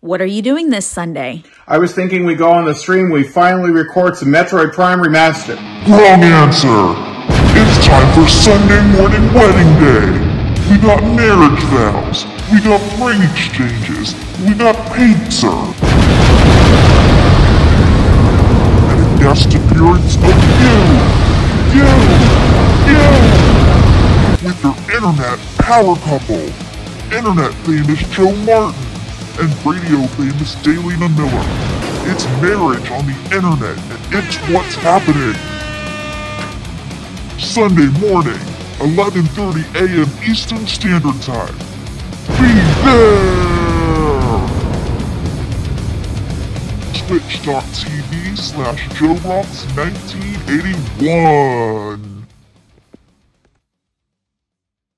What are you doing this Sunday? I was thinking we go on the stream, we finally record some Metroid Prime Remastered. Wrong answer! It's time for Sunday morning wedding day! We got marriage vows, we got ring exchanges, we got pizza! And a guest appearance of you! With your internet power couple, internet famous Joe Martin, and radio famous Daylina Miller. It's marriage on the internet, and it's what's happening. Sunday morning, 11:30 a.m. Eastern Standard Time. Be there! Twitch.tv/JoeRocks1981